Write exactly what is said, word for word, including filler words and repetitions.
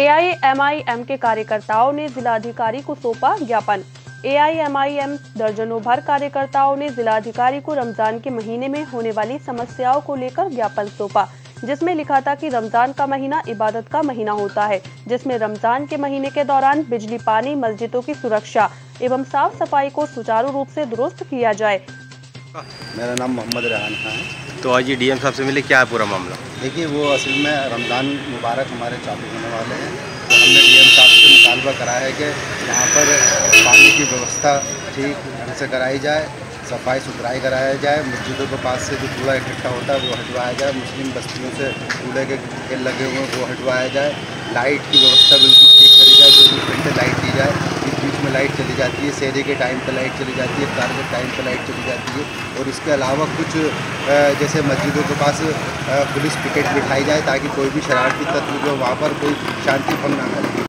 AIMIM के कार्यकर्ताओं ने जिलाधिकारी को सौंपा ज्ञापन। एआईएमआईएम दर्जनों भर कार्यकर्ताओं ने जिलाधिकारी को रमजान के महीने में होने वाली समस्याओं को लेकर ज्ञापन सौंपा, जिसमें लिखा था कि रमजान का महीना इबादत का महीना होता है, जिसमें रमजान के महीने के दौरान बिजली, पानी, मस्जिदों की सुरक्षा एवं साफ सफाई को सुचारू रूप से दुरुस्त किया जाए। मेरा नाम मोहम्मद रेहान खान है। तो आज ये डीएम साहब से मिले, क्या है पूरा मामला? देखिए, वो असल में रमज़ान मुबारक हमारे चालू होने वाले हैं, तो हमने डीएम साहब से मुतालबा करा है कि यहाँ पर पानी की व्यवस्था ठीक ढंग से कराई जाए, सफाई सुथराई कराया जाए, मस्जिदों के पास से जो कूड़ा इकट्ठा होता है वो हटवाया जाए, मुस्लिम बस्तियों से कूड़े के खेल लगे हुए हैं वो हटवाया जाए, लाइट की व्यवस्था बिल्कुल ठीक करी जाए, चौबीस घंटे लाइट दी जाए। बीच बीच में लाइट चली जाती है, सहरी के टाइम पर लाइट चली जाती है, इफ्तार के टाइम पर लाइट चली जाती है। और इसके अलावा कुछ जैसे मस्जिदों के पास पुलिस पिकेट बिठाई जाए ताकि कोई भी शरारती तत्व जो वहाँ पर कोई शांति भंग ना करे।